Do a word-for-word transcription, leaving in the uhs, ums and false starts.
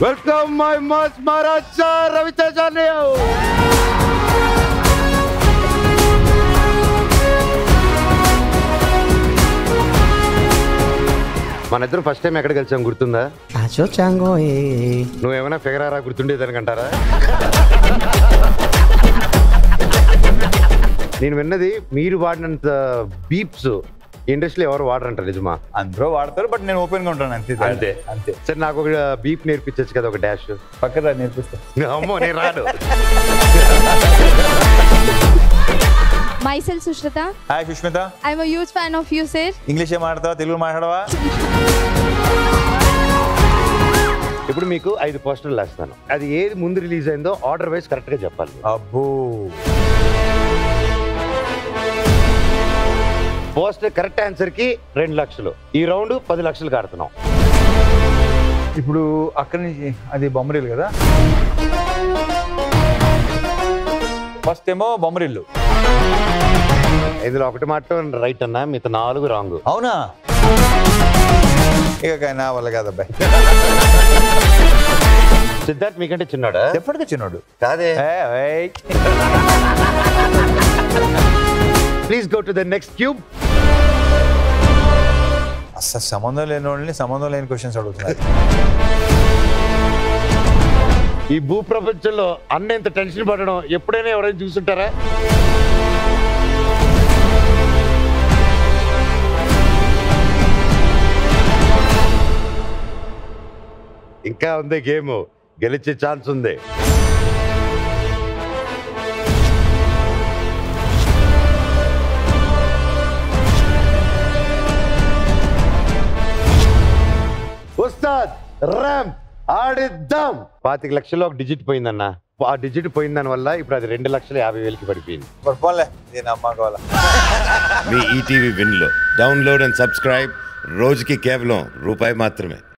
Welcome my most Maharaja Ravi Teja. మన ఇద్దరు first time ఎక్కడ కలిసాం గుర్తుందా? నువ్వేమైనా ఫిగర్ ఆరా గుర్తుండేదనికంటారా? నేను విన్నది మీరు వాడినంత బీప్స్ ఇండస్ట్రీలో ఎవరు వాడరంటారు, నిజమా? అందరూ వాడతారు, బట్ నేను ఓపెన్ గా ఉంటాను అంతే అంతే అంతే. సరే నాకు ఒక బీప్ నేర్పించచ్చు కదా, ఒక డాష్ పక్కన నేర్పిస్తా. అమ్మో నేను రాను. Myself Sushrita. Hi Sushmita. I'm a huge fan of you, sir. English ఏ మాట్లాడతావా, తెలుగు మాట్లాడవా? ఇప్పుడు మీకు ఐదు పోస్టర్లు వేస్తాను, అది ఏది ముందు రిలీజ్ అయిందో ఆర్డర్ వైజ్ కరెక్ట్ గా చెప్పాలి. అబ్బో. పోస్టర్ కరెక్ట్ ఆన్సర్ కి రెండు లక్షలు, ఈ రౌండ్ పది లక్షలు కడుతున్నాం. ఇప్పుడు అక్కడి నుంచి అది బొమ్మరిల్లు కదా, ఫస్ట్ ఏమో బొమ్మరిల్లు. ఇందులో ఒకటి మాత్రం రైట్ అన్నా, మిగతా నాలుగు రాంగ్. అవునా? ఇక నా వల్ల కాదబ్బాయి. సిద్ధార్థ్ మీకంటే చిన్నాడా? ఎప్పటికీ చిన్నాడు కాదే. Please go to the next cube. అసలు సంబంధం లేని వాళ్ళని సంబంధం లేని క్వశ్చన్స్ అడుగుతున్నారు. ఈ భూ ప్రపంచంలో అన్న ఎంత టెన్షన్ పడడం ఎప్పుడైనా ఎవరైనా చూస్తుంటారా? ఇంకా ఉంది గేమ్, గెలిచే ఛాన్స్ ఉంది. ఉస్తాద్ ర్యాంప్ ఆడిద్దాం. పాతిక లక్షల్లో ఒక డిజిట్ పోయిందన్న, ఆ డిజిట్ పోయిన దాని వల్ల ఇప్పుడు అది రెండు లక్షల యాభై వేలకి పడిపోయింది. మీ ఈటీవీ విన్ లో డౌన్లోడ్ అండ్ సబ్స్క్రైబ్. రోజుకి కేవలం రూపాయి మాత్రమే.